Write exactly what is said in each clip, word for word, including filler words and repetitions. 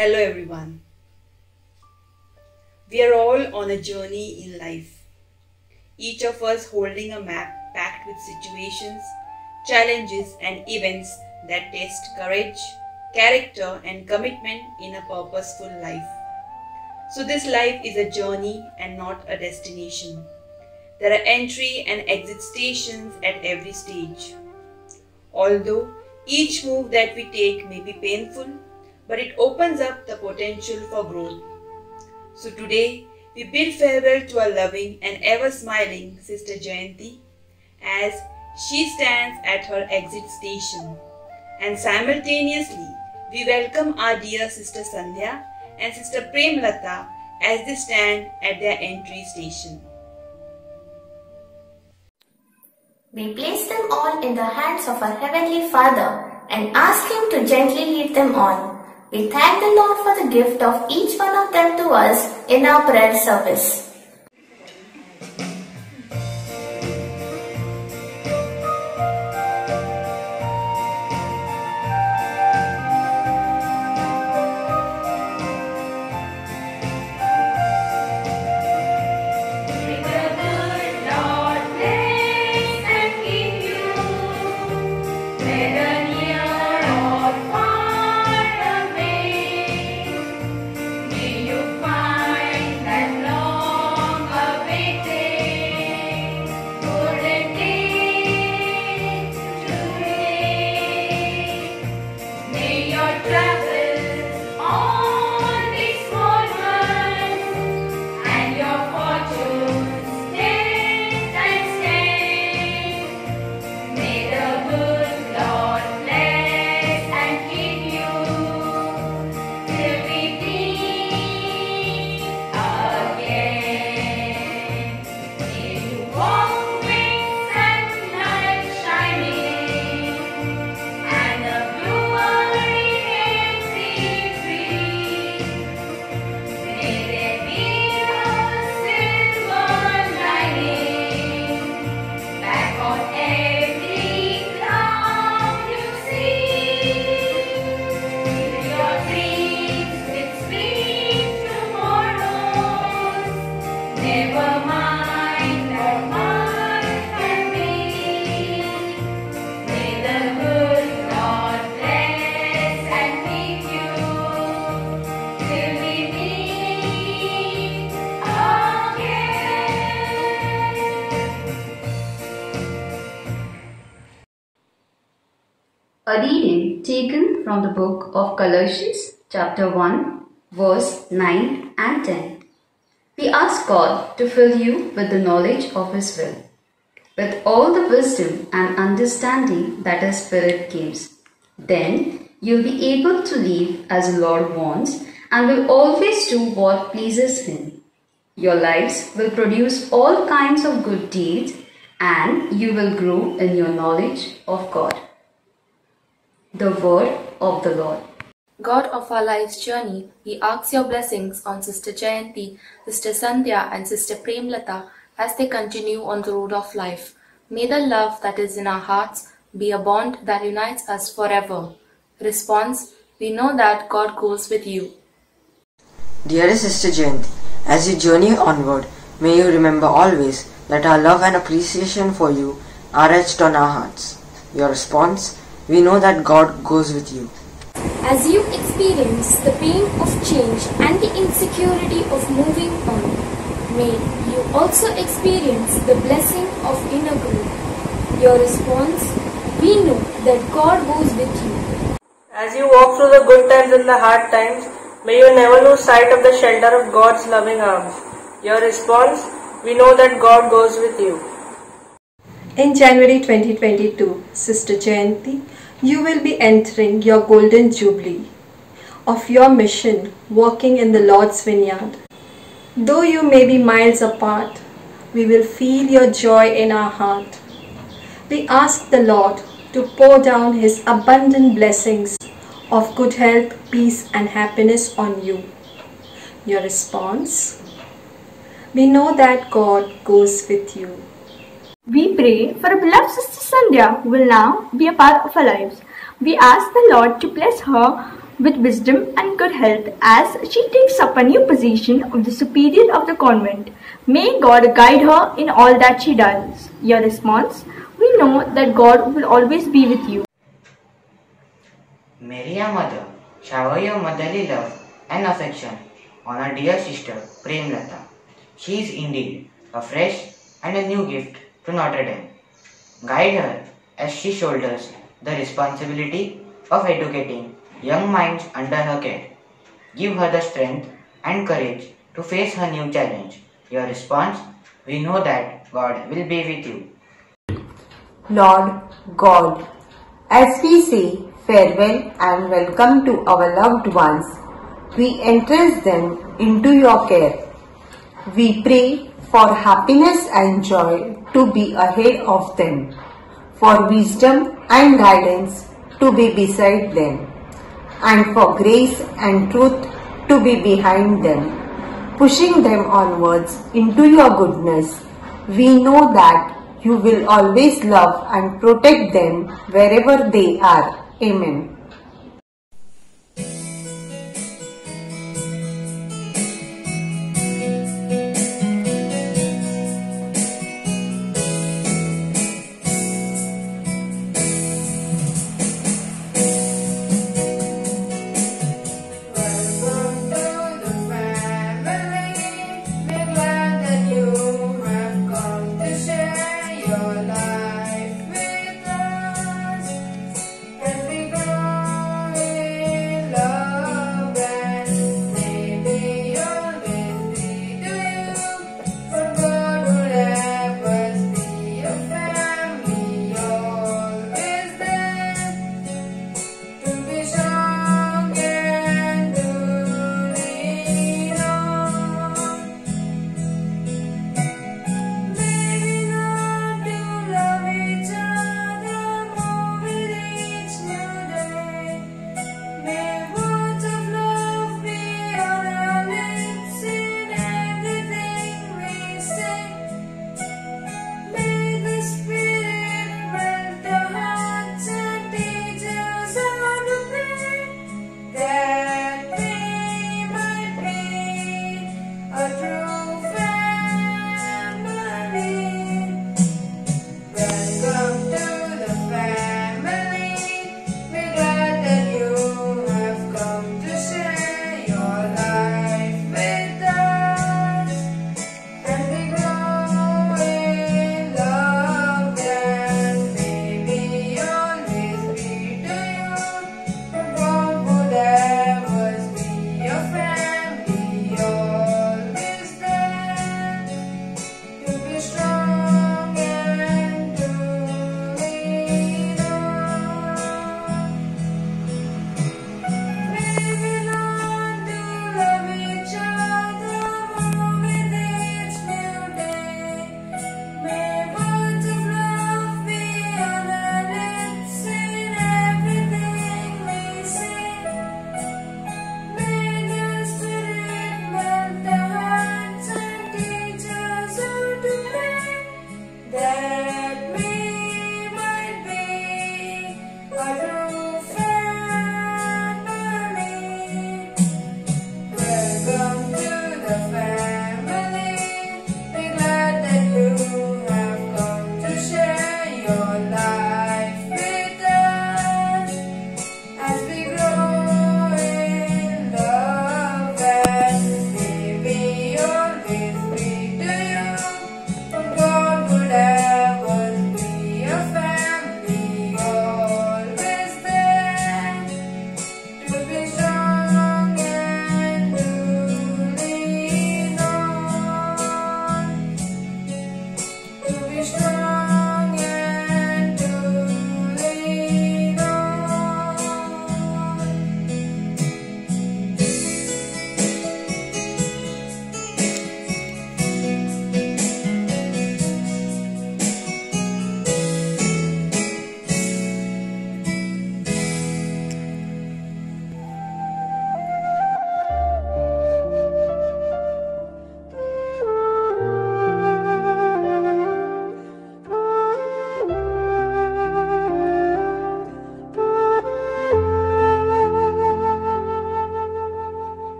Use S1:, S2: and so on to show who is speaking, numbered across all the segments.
S1: Hello everyone. We are all on a journey in life, each of us holding a map packed with situations, challenges and events that test courage, character and commitment in a purposeful life. So this life is a journey and not a destination. There are entry and exit stations at every stage. Although each move that we take may be painful, but it opens up the potential for growth. So today, we bid farewell to our loving and ever-smiling Sister Jayanti as she stands at her exit station. And simultaneously, we welcome our dear Sister Sandhya and Sister Premlata as they stand at their entry station.
S2: We place them all in the hands of our Heavenly Father and ask Him to gently lead them on. We thank the Lord for the gift of each one of them to us in our prayer service.
S3: A reading taken from the book of Colossians, chapter one, verse nine and ten. We ask God to fill you with the knowledge of His will, with all the wisdom and understanding that His Spirit gives. Then you'll be able to live as the Lord wants and will always do what pleases Him. Your lives will produce all kinds of good deeds and you will grow in your knowledge of God. The word of the Lord.
S4: God of our life's journey, we ask your blessings on Sister Jayanti, Sister Sandhya and Sister Premlata as they continue on the road of life. May the love that is in our hearts be a bond that unites us forever. Response: we know that God goes with you.
S5: Dearest Sister Jayanti, as you journey onward, may you remember always that our love and appreciation for you are etched on our hearts. Your response: we know that God goes with you.
S6: As you experience the pain of change and the insecurity of moving on, may you also experience the blessing of inner growth. Your response: we know that God goes with you.
S7: As you walk through the good times and the hard times, may you never lose sight of the shelter of God's loving arms. Your response: we know that God goes with you.
S8: In January twenty twenty-two, Sister Jayanti, you will be entering your golden jubilee of your mission working in the Lord's vineyard. Though you may be miles apart, we will feel your joy in our heart. We ask the Lord to pour down His abundant blessings of good health, peace and happiness on you. Your response: we know that God goes with you.
S9: We pray for our beloved Sister Sandhya, who will now be a part of our lives. We ask the Lord to bless her with wisdom and good health as she takes up a new position of the superior of the convent. May God guide her in all that she does. Your response? We know that God will always be with you.
S10: Mary, our mother, shower your motherly love and affection on our dear sister Premlata. She is indeed a fresh and a new gift to Notre Dame. Guide her as she shoulders the responsibility of educating young minds under her care. Give her the strength and courage to face her new challenge. Your response? We know that God will be with you.
S11: Lord God, as we say farewell and welcome to our loved ones, we entrust them into your care. We pray for happiness and joy to be ahead of them, for wisdom and guidance to be beside them, and for grace and truth to be behind them, pushing them onwards into your goodness. We know that you will always love and protect them wherever they are. Amen.
S12: Your life with us, and we go.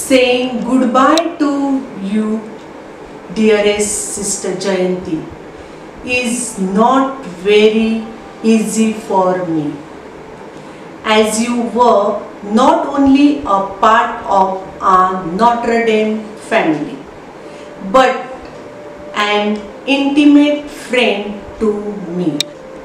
S12: saying goodbye to you, dearest Sister Jayanti, is not very easy for me, as you were not only a part of our Notre Dame family, but an intimate friend to me.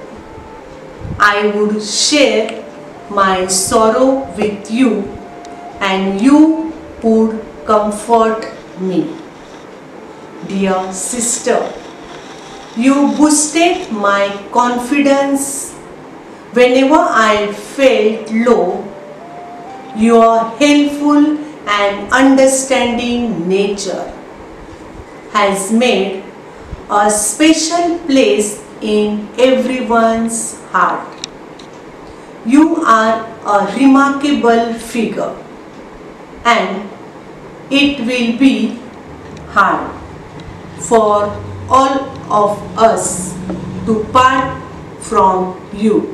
S12: I would share my sorrow with you, and you would comfort me. Dear sister, you boosted my confidence whenever I felt low. Your helpful and understanding nature has made a special place in everyone's heart. You are a remarkable figure, and it will be hard for all of us to part from you.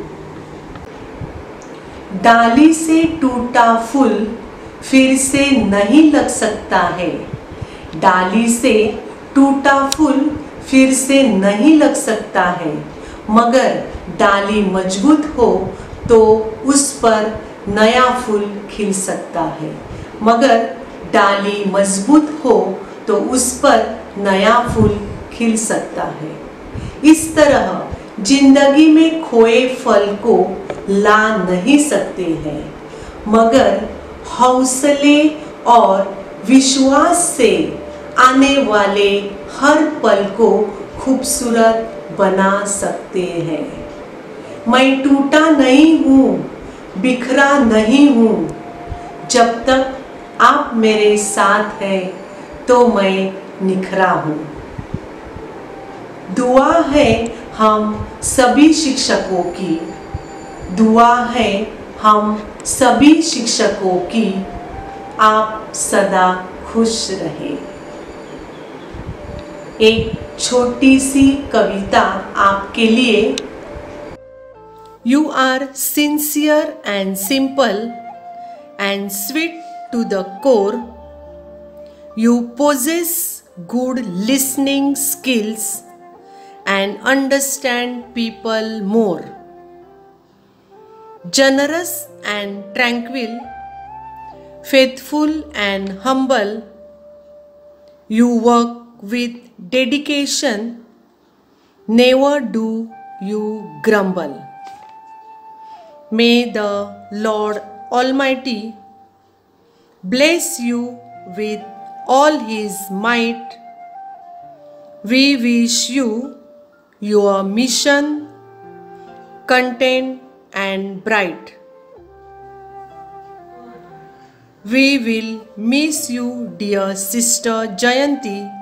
S12: डाली से टूटा फूल फिर से नहीं लग सकता है, डाली से टूटा फूल फिर से नहीं लग सकता है, मगर डाली मजबूत हो तो उस पर नया फूल खिल सकता है, मगर डाली मजबूत हो तो उस पर नया फूल खिल सकता है। इस तरह जिंदगी में खोए फल को ला नहीं सकते हैं, मगर हौसले और विश्वास से आने वाले हर पल को खूबसूरत बना सकते हैं। मैं टूटा नहीं हूँ, बिखरा नहीं हूँ, जब तक आप मेरे साथ हैं तो मैं निखरा हूँ। दुआ है हम सभी शिक्षकों की, दुआ है हम सभी शिक्षकों की, आप सदा खुश रहें। एक छोटी सी कविता आपके लिए। You are sincere and simple and sweet to the core. You possess good listening skills and understand people more. Generous and tranquil, faithful and humble, you work with dedication, never do you grumble. May the Lord Almighty bless you with all His might. We wish you your mission content and bright. We will miss you, dear Sister Jayanti.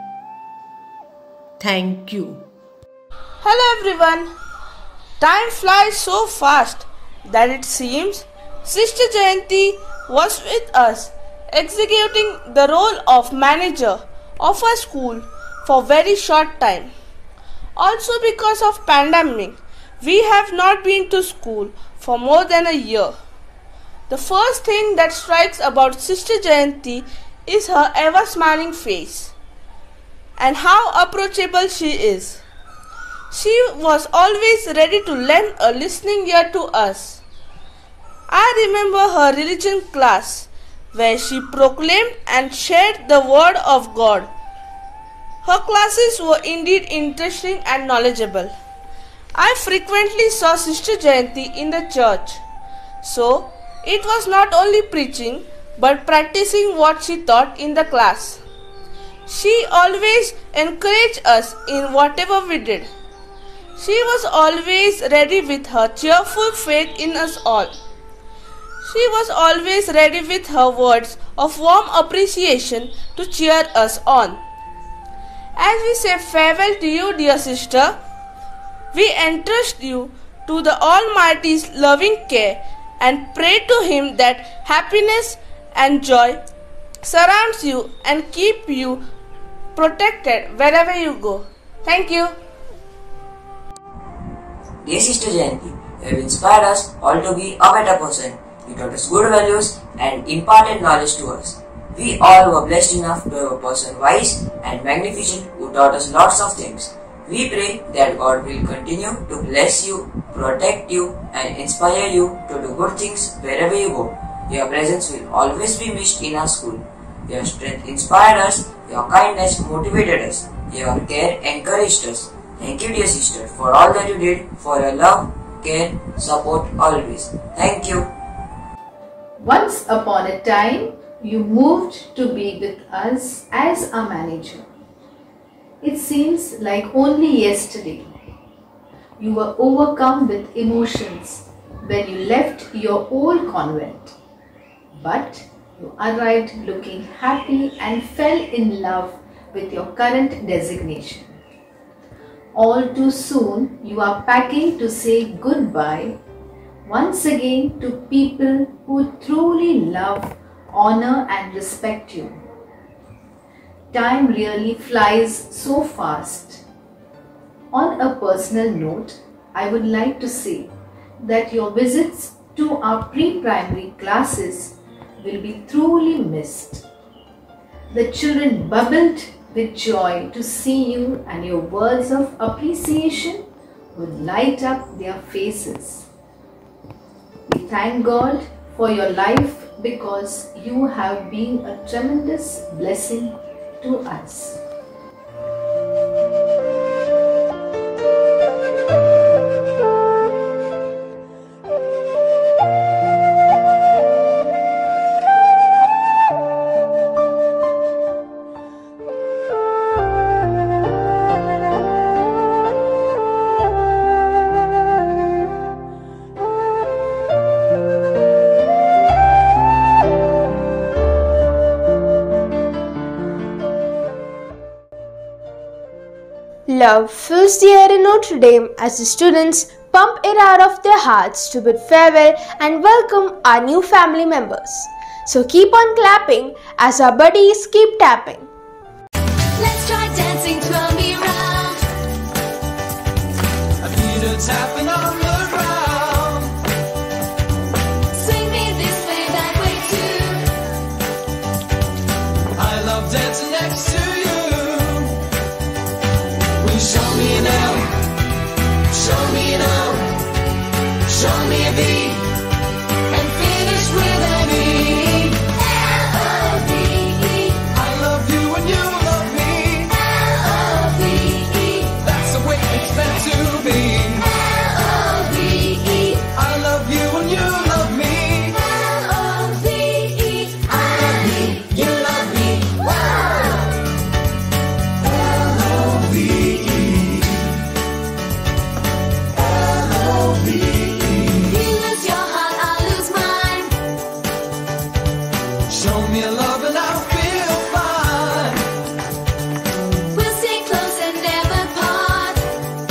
S12: Thank you.
S13: Hello everyone. Time flies so fast that it seems Sister Jayanti was with us executing the role of manager of a school for very short time. Also because of pandemic, we have not been to school for more than a year. The first thing that strikes about Sister Jayanti is her ever smiling face and how approachable she is. She was always ready to lend a listening ear to us. I remember her religion class where she proclaimed and shared the word of God. Her classes were indeed interesting and knowledgeable. I frequently saw Sister Jayanti in the church, so it was not only preaching but practicing what she taught in the class. She always encouraged us in whatever we did. She was always ready with her cheerful faith in us all. She was always ready with her words of warm appreciation to cheer us on. As we say farewell to you, dear sister, we entrust you to the Almighty's loving care and pray to Him that happiness and joy surrounds you and keep you protected wherever you go. Thank you.
S14: Dear Sister Jayanti, you have inspired us all to be a better person. You taught us good values and imparted knowledge to us. We all were blessed enough to have a person wise and magnificent who taught us lots of things. We pray that God will continue to bless you, protect you, and inspire you to do good things wherever you go. Your presence will always be missed in our school. Your strength inspired us, your kindness motivated us, your care encouraged us. Thank you, dear sister, for all that you did, for your love, care, support always. Thank you.
S15: Once upon a time, you moved to be with us as a manager. It seems like only yesterday you were overcome with emotions when you left your old convent. But you arrived looking happy and fell in love with your current designation. All too soon you are packing to say goodbye once again to people who truly love, honor and respect you. Time really flies so fast. On a personal note, I would like to say that your visits to our pre-primary classes will be truly missed. The children bubbled with joy to see you, and your words of appreciation would light up their faces. We thank God for your life because you have been a tremendous blessing to us.
S16: Love fills the air in Notre Dame as the students pump it out of their hearts to bid farewell and welcome our new family members. So keep on clapping as our buddies keep tapping.
S17: Let's try dancing, twirl me around. I feel a tapping on the ground. Swing me this way, that way too. I love dancing next to you. Show me now, show me now, show me a beat, and finish with an E. L O V E. I love you and you love me. L O V E. That's the way it's meant to be. L O V E. I love you and you love me. L O V E. I love me, you love me. Wow! L O V E. Show me a love and I'll feel fine. We'll stay close and never part.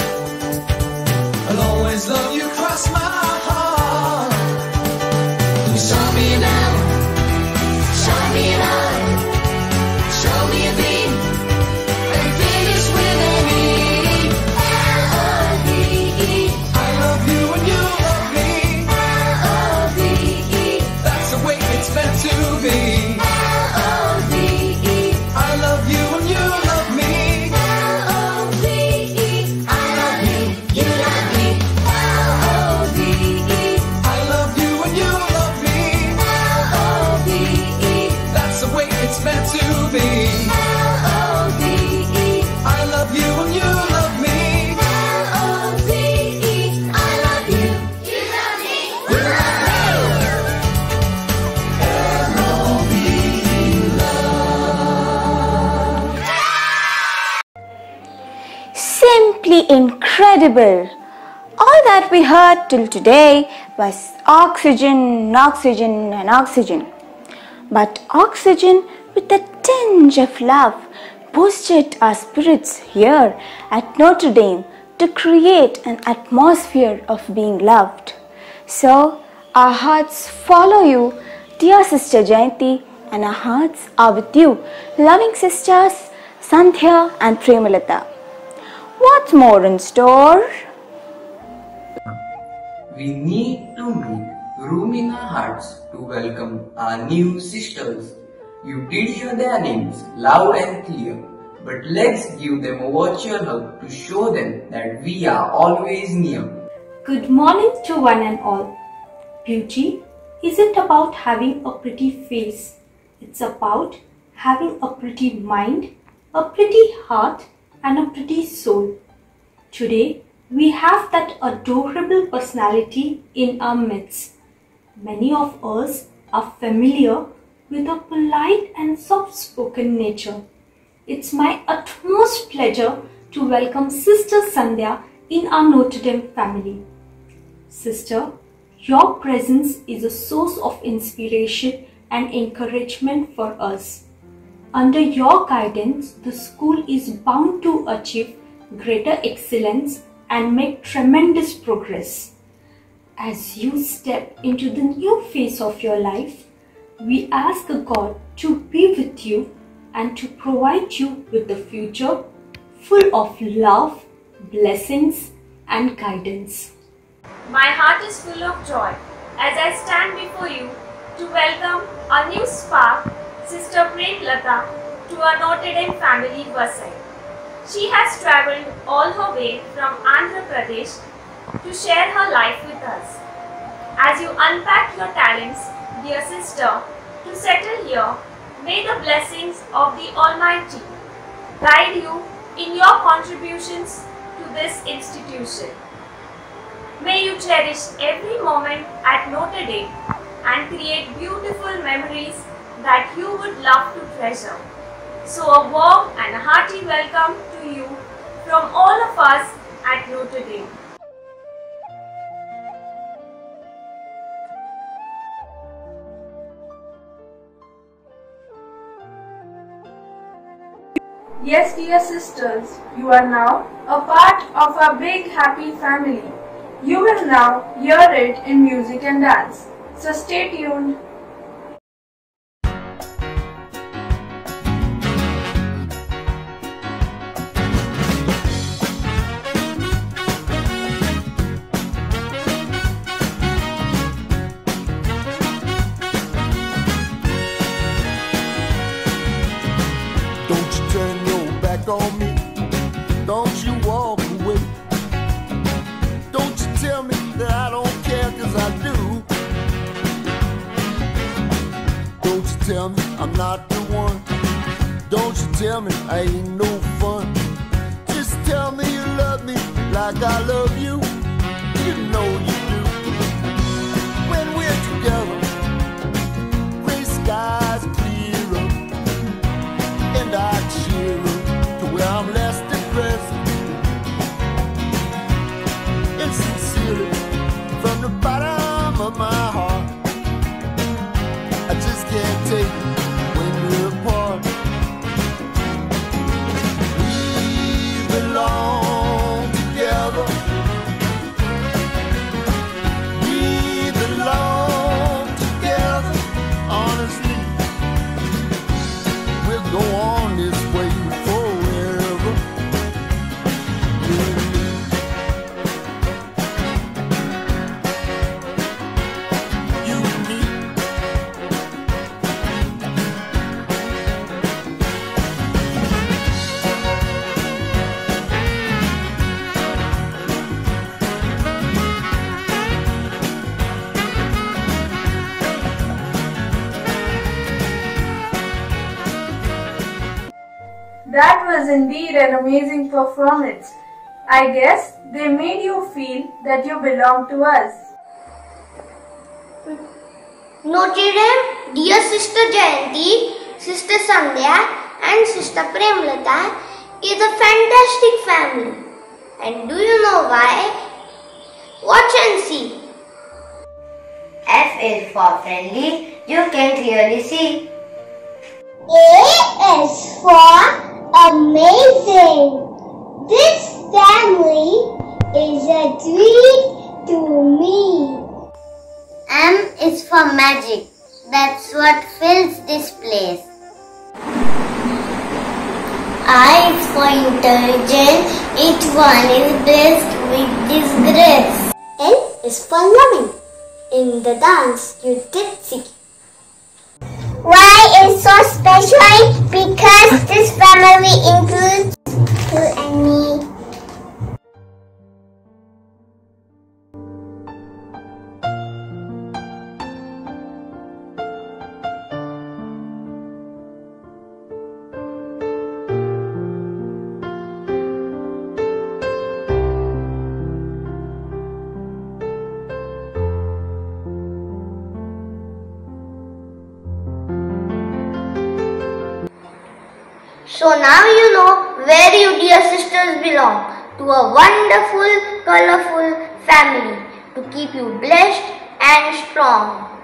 S17: I'll always love you, cross my heart. Show me an L, show me an I, show me a B, and finish with an E. L O V E. I love you and you love me. L O V E. That's the way it's meant to be. L O V E. I love you and you love me. L O V E. I love you, you love me. L O V E. I love you and you love me. L O V E. That's the way it's meant to be. L O V E. I love you and you love me. L O V E. I love you, you love me. You love me. L O V E.
S9: Simply incredible! All that we heard till today was oxygen, oxygen and oxygen. But oxygen with a tinge of love boosted our spirits here at Notre Dame to create an atmosphere of being loved. So our hearts follow you, dear Sister Jayanti, and our hearts are with you, loving sisters Sandhya and Premlata. What's more in store?
S18: We need to make room in our hearts to welcome our new sisters. You did hear their names loud and clear, but let's give them a virtual hug to show them that we are always near.
S19: Good morning to one and all. Beauty isn't about having a pretty face. It's about having a pretty mind, a pretty heart, and a pretty soul. Today, we have that adorable personality in our midst. Many of us are familiar with a polite and soft-spoken nature. It's my utmost pleasure to welcome Sister Sandhya in our Notre Dame family. Sister, your presence is a source of inspiration and encouragement for us. Under your guidance, the school is bound to achieve greater excellence and make tremendous progress. As you step into the new phase of your life, we ask God to be with you and to provide you with a future full of love, blessings, and guidance.
S6: My heart is full of joy as I stand before you to welcome our new spark, Sister Premlata, to our Notre Dame family Vasai. She has travelled all her way from Andhra Pradesh to share her life with us. As you unpack your talents, dear sister, to settle here, may the blessings of the Almighty guide you in your contributions to this institution. May you cherish every moment at Notre Dame and create beautiful memories that you would love to treasure. So a warm and a hearty welcome to you from all of us at Notre Dame.
S20: Yes, dear sisters, you are now a part of our big happy family. You will now hear it in music and dance. So stay tuned.
S17: On me, don't you walk away. Don't you tell me that I don't care, cause I do. Don't you tell me I'm not the one. Don't you tell me I ain't no fun. Just tell me you love me like I love you. You know you do. When we're together, gray skies clear up, and I cheer up where I'm less depressed. And sincerely, from the bottom of my heart, I just can't take it when we're apart. We belong together. We belong together. Honestly, we'll go on this way forever.
S20: That was indeed an amazing performance. I guess they made you feel that you belong to us.
S2: Notre Dame, dear Sister Jayanti, Sister Sandhya and Sister Premlata is a fantastic family. And do you know why? Watch and see.
S21: F is for friendly, you can clearly see.
S22: A is for amazing. This family is a treat to me.
S21: M is for magic. That's what fills this place.
S22: I is for intelligent. Each one is blessed with this grace.
S2: L is for loving. In the dance you did see.
S21: Why is so special? Because this family includes you and me.
S22: So now you know where you dear sisters belong, to a wonderful, colorful family to keep you blessed and strong.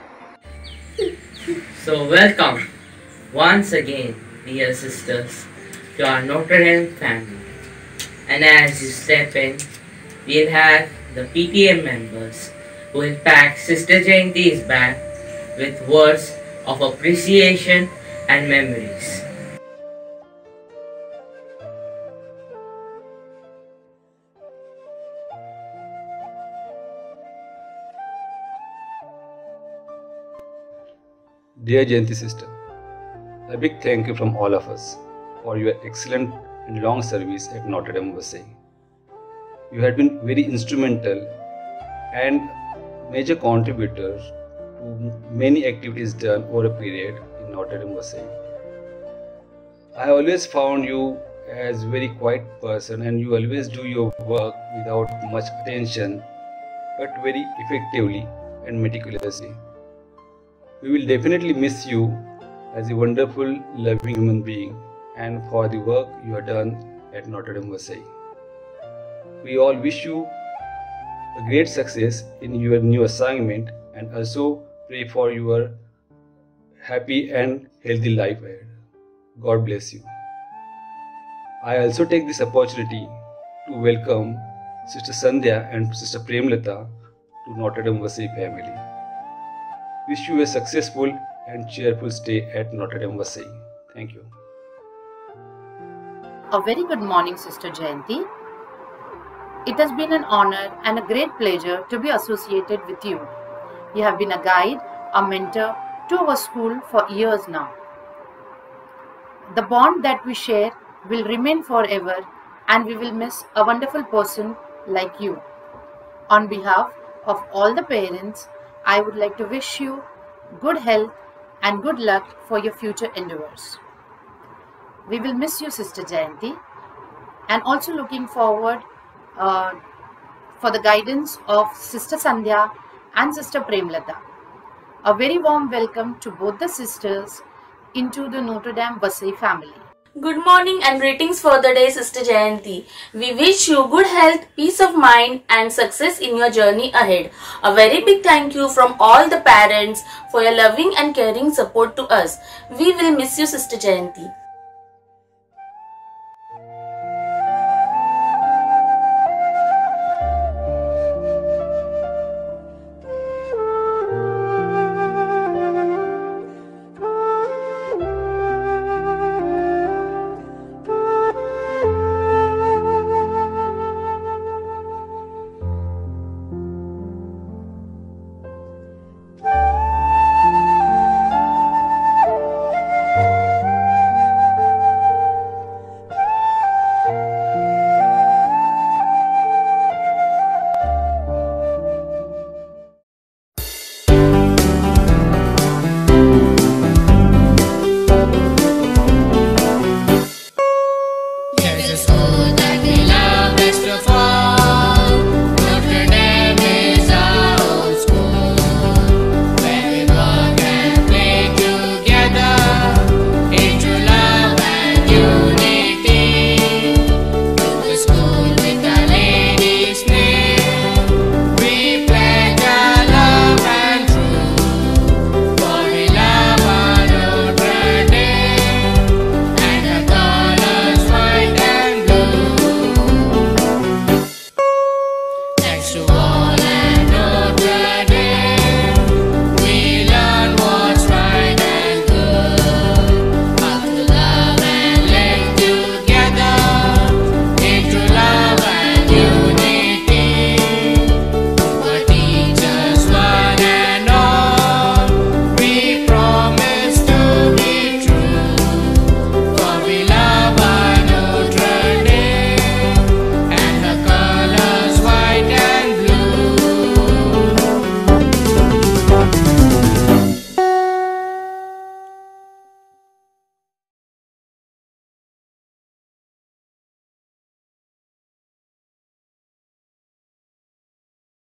S1: So welcome once again, dear sisters, to our Notre Dame family. And as you step in, we'll have the P T A members who will pack Sister Jayanti's bag with words of appreciation and memories.
S3: Dear Jayanti sister, a big thank you from all of us for your excellent and long service at Notre Dame Vasai. You have been very instrumental and major contributor to many activities done over a period in Notre Dame Vasai. I always found you as a very quiet person, and you always do your work without much attention but very effectively and meticulously. We will definitely miss you as a wonderful, loving human being and for the work you have done at Notre Dame Vasai. We all wish you a great success in your new assignment and also pray for your happy and healthy life ahead. God bless you. I also take this opportunity to welcome Sister Sandhya and Sister Premlata to Notre Dame Vasai family. Wish you a successful and cheerful stay at Notre Dame Vasai. Thank you.
S23: A very good morning, Sister Jayanti. It has been an honor and a great pleasure to be associated with you. You have been a guide, a mentor to our school for years now. The bond that we share will remain forever, and we will miss a wonderful person like you. On behalf of all the parents, I would like to wish you good health and good luck for your future endeavors. We will miss you, Sister Jayanti, and also looking forward uh, for the guidance of Sister Sandhya and Sister Premlata. A very warm welcome to both the sisters into the Notre Dame Vasai family.
S24: Good morning and greetings for the day, Sister Jayanti. We wish you good health, peace of mind and success in your journey ahead. A very big thank you from all the parents for your loving and caring support to us. We will miss you, Sister Jayanti.
S17: There's a school that we love, extra for